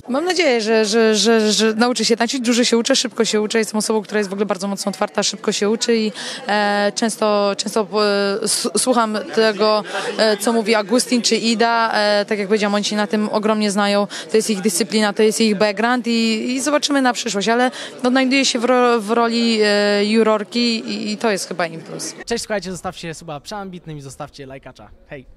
Mam nadzieję, że nauczy się tańczyć, dużo się uczę, szybko się uczę. Jestem osobą, która jest w ogóle bardzo mocno otwarta, szybko się uczy i często słucham tego, co mówi Agustin czy Ida. Tak jak powiedziałam, oni się na tym ogromnie znają. To jest ich dyscyplina, to jest ich background i zobaczymy na przyszłość, ale odnajduję się w roli jurorki i to jest chyba im plus. Cześć, słuchajcie, zostawcie suba przeambitnym i zostawcie lajkacza. Hej!